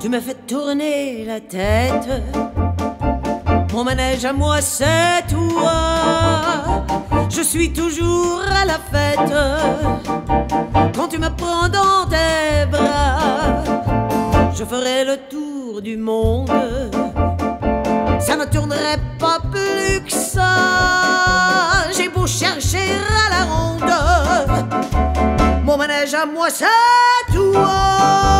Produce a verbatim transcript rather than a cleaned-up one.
Tu me fais tourner la tête. Mon manège à moi c'est toi. Je suis toujours à la fête quand tu me prends dans tes bras. Je ferai le tour du monde, ça ne tournerait pas plus que ça. J'ai beau chercher à la ronde, mon manège à moi c'est toi.